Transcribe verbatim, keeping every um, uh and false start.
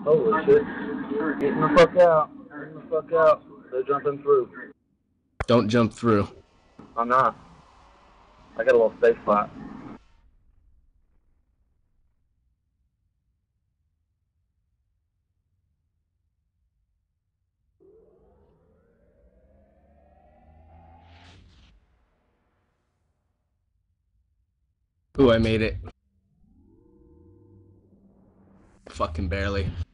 Holy shit. Getting the fuck out. Getting the fuck out. They're jumping through. Don't jump through. I'm not. I got a little safe spot. Ooh, I made it. Fucking barely.